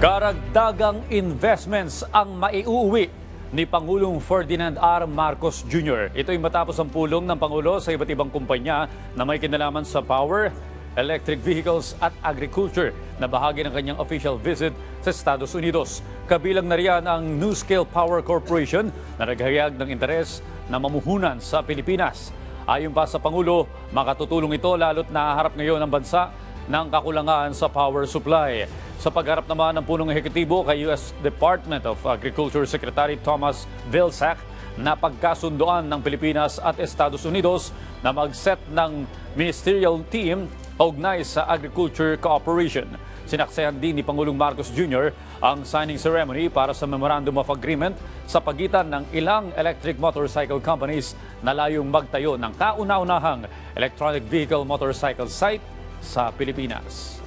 Karagdagang investments ang maiuwi ni Pangulong Ferdinand R. Marcos Jr. Ito ay matapos ang pulong ng Pangulo sa iba't ibang kumpanya na may kinalaman sa power, electric vehicles at agriculture na bahagi ng kanyang official visit sa Estados Unidos. Kabilang na riyan ang NuScale Power Corporation na naghayag ng interes na mamuhunan sa Pilipinas. Ayon pa sa Pangulo, makatutulong ito lalo't nahaharap ngayon ang bansa ng kakulangan sa power supply. Sa pagharap naman ng punong ehekutibo kay U.S. Department of Agriculture Secretary Thomas Vilsack, napagkasundoan ng Pilipinas at Estados Unidos na mag-set ng ministerial team kaugnay sa agriculture cooperation. Sinaksayan din ni Pangulong Marcos Jr. ang signing ceremony para sa Memorandum of Agreement sa pagitan ng ilang electric motorcycle companies na layong magtayo ng kauna-unahang electronic vehicle motorcycle site sa Pilipinas.